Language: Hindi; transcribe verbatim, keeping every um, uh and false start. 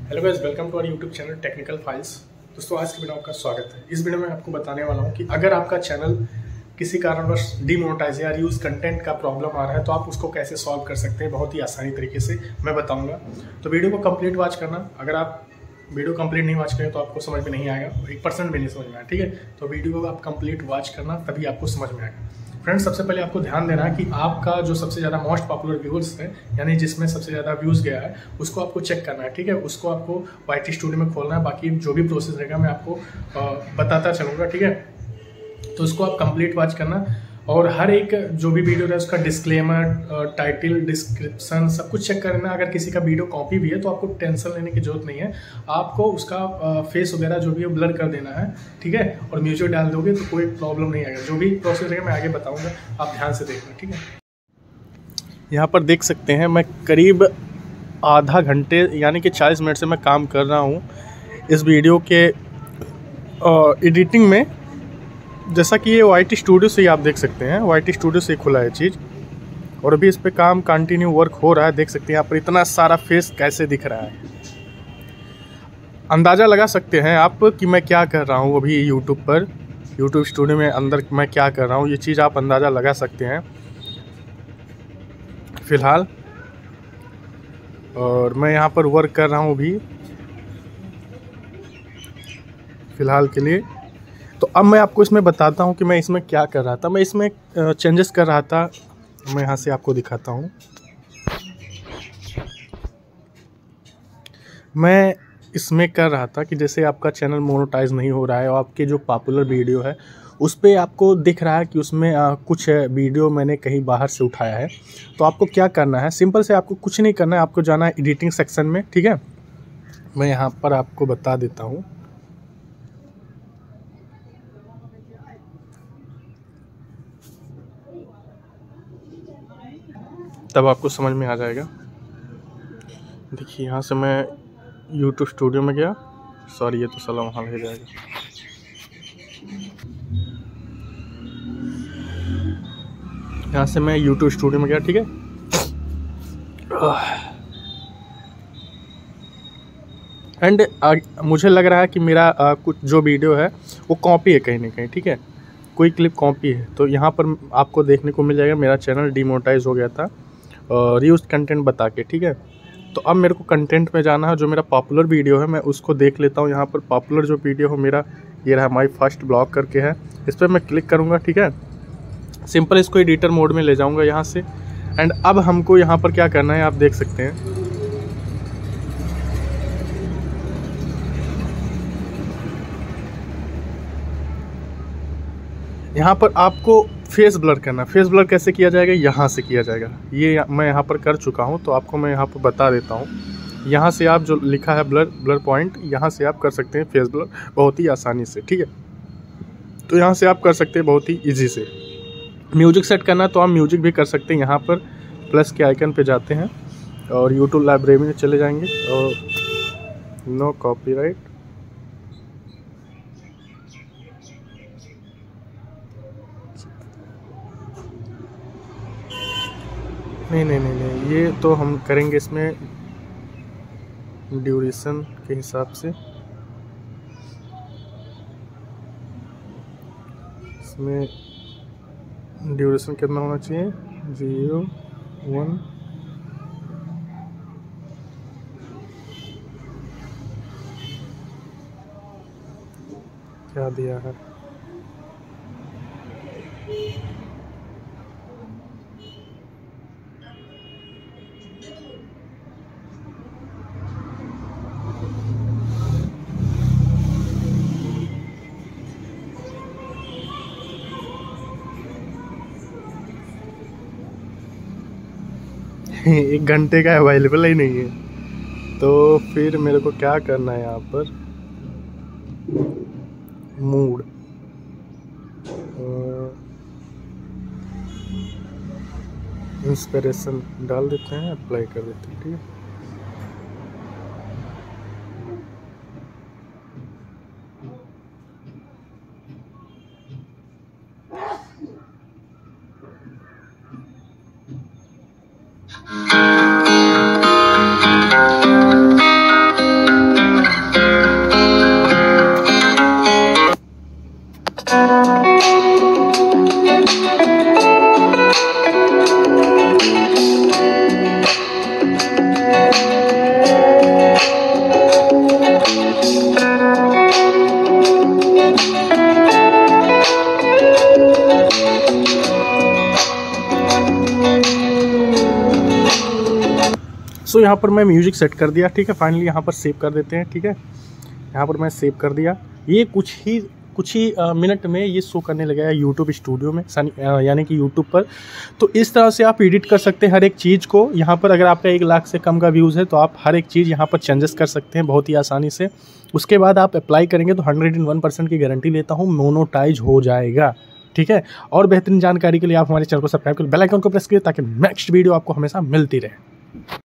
Hello guys, welcome to our YouTube channel technical files. दोस्तों, आज की वीडियो में आपका स्वागत है। इस वीडियो में आपको बताने वाला हूं कि अगर आपका चैनल किसी कारणवश डीमोनेटाइज या यूज कंटेंट का प्रॉब्लम आ रहा है तो आप उसको कैसे सॉल्व कर सकते हैं। बहुत ही आसानी तरीके से मैं बताऊंगा, तो वीडियो को कंप्लीट वॉच करना। अगर आप वीडियो कंप्लीट नहीं वॉच करें तो आपको समझ में नहीं आएगा, एक परसेंट भी नहीं समझ में आएगा। ठीक है, तो वीडियो को आप कंप्लीट वॉच करना, तभी आपको समझ में आएगा। फ्रेंड्स, सबसे पहले आपको ध्यान देना है कि आपका जो सबसे ज़्यादा मोस्ट पॉपुलर व्यूअर्स है, यानी जिसमें सबसे ज़्यादा व्यूज़ गया है, उसको आपको चेक करना है। ठीक है, उसको आपको वाई टी स्टूडियो में खोलना है। बाकी जो भी प्रोसेस रहेगा मैं आपको बताता चलूँगा। ठीक है, तो उसको आप कंप्लीट वॉच करना और हर एक जो भी वीडियो है उसका डिस्क्लेमर, टाइटल, डिस्क्रिप्शन सब कुछ चेक करना। अगर किसी का वीडियो कॉपी भी है तो आपको टेंशन लेने की जरूरत नहीं है। आपको उसका फेस वगैरह जो भी है ब्लर कर देना है। ठीक है, और म्यूजिक डाल दोगे तो कोई प्रॉब्लम नहीं आएगा। जो भी प्रोसेस रहेगा मैं आगे बताऊंगा, आप ध्यान से देखना। ठीक है, यहाँ पर देख सकते हैं मैं करीब आधा घंटे यानी कि चालीस मिनट से मैं काम कर रहा हूँ इस वीडियो के एडिटिंग में। जैसा कि ये वाई टी स्टूडियो से ही आप देख सकते हैं, वाई टी स्टूडियो से खुला है चीज़, और अभी इस पे काम कंटिन्यू वर्क हो रहा है। देख सकते हैं यहाँ पर इतना सारा फेस कैसे दिख रहा है। अंदाज़ा लगा सकते हैं आप कि मैं क्या कर रहा हूँ अभी यूट्यूब पर, यूट्यूब स्टूडियो में अंदर मैं क्या कर रहा हूँ। ये चीज़ आप अंदाज़ा लगा सकते हैं फ़िलहाल। और मैं यहाँ पर वर्क कर रहा हूँ अभी फ़िलहाल के लिए। तो अब मैं आपको इसमें बताता हूँ कि मैं इसमें क्या कर रहा था। मैं इसमें चेंजेस कर रहा था। मैं यहाँ से आपको दिखाता हूँ। मैं इसमें कर रहा था कि जैसे आपका चैनल मोनेटाइज नहीं हो रहा है और आपके जो पॉपुलर वीडियो है उस पर आपको दिख रहा है कि उसमें आ, कुछ वीडियो मैंने कहीं बाहर से उठाया है। तो आपको क्या करना है, सिंपल से आपको कुछ नहीं करना है, आपको जाना है एडिटिंग सेक्शन में। ठीक है, मैं यहाँ पर आपको बता देता हूँ। तब आपको समझ में आ जाएगा। देखिए, यहाँ से मैं यूट्यूब स्टूडियो में गया। सॉरी, ये तो साला वहाँ ले जाएगा। यहाँ से मैं यूट्यूब स्टूडियो में गया। ठीक है, एंड मुझे लग रहा है कि मेरा आ, कुछ जो वीडियो है वो कॉपी है कहीं ना कहीं। ठीक है, कोई क्लिप कॉपी है। तो यहाँ पर आपको देखने को मिल जाएगा मेरा चैनल डिमोनेटाइज हो गया था और रीयूज कंटेंट बता के। ठीक है, तो अब मेरे को कंटेंट में जाना है। जो मेरा पॉपुलर वीडियो है मैं उसको देख लेता हूँ। यहाँ पर पॉपुलर जो वीडियो हो मेरा, ये रहा माई फर्स्ट ब्लॉग करके है। इस पर मैं क्लिक करूँगा। ठीक है, सिंपल इसको एडिटर मोड में ले जाऊँगा यहाँ से। एंड अब हमको यहाँ पर क्या करना है आप देख सकते हैं। यहाँ पर आपको फेस ब्लर करना। फेस ब्लर कैसे किया जाएगा, यहाँ से किया जाएगा। ये मैं यहाँ पर कर चुका हूँ, तो आपको मैं यहाँ पर बता देता हूँ। यहाँ से आप जो लिखा है ब्लर ब्लर पॉइंट, यहाँ से आप कर सकते हैं फेस ब्लर बहुत ही आसानी से। ठीक है, तो यहाँ से आप कर सकते हैं बहुत ही इजी से। म्यूजिक सेट करना तो आप म्यूजिक भी कर सकते हैं। यहाँ पर प्लस के आइकन पे जाते हैं और यूट्यूब लाइब्रेरी में चले जाएंगे और नो कॉपीराइट, नहीं नहीं नहीं नहीं ये तो हम करेंगे इसमें ड्यूरेशन के हिसाब से। इसमें ड्यूरेशन कितना होना चाहिए, जीरो वन क्या दिया है। एक घंटे का अवेलेबल ही नहीं है। तो फिर मेरे को क्या करना है, यहाँ पर मूड इंस्पिरेशन डाल देते हैं, अप्लाई कर देते हैं। ठीक है, यहाँ पर मैं म्यूजिक सेट कर दिया, ठीक है। फाइनली यहाँ पर सेव कर देते हैं, ठीक है। यहाँ पर मैं सेव कर दिया। ये कुछ ही कुछ ही मिनट में ये शो करने लगेगा यूट्यूब स्टूडियो में, यानी कि यूट्यूब पर। तो इस तरह से आप एडिट कर सकते हैं हर एक चीज़ को। यहाँ पर अगर आपका एक लाख से कम का व्यूज़ है तो आप हर एक चीज़ यहाँ पर चेंजेस कर सकते हैं बहुत ही आसानी से। उसके बाद आप अप्लाई करेंगे तो हंड्रेड एंड वन परसेंट की गारंटी लेता हूँ मोनेटाइज हो जाएगा, ठीक है। और बेहतरीन जानकारी के लिए आप हमारे चैनल को सब्सक्राइब कर बेल आइकन को प्रेस करिए ताकि नेक्स्ट वीडियो आपको हमेशा मिलती रहे।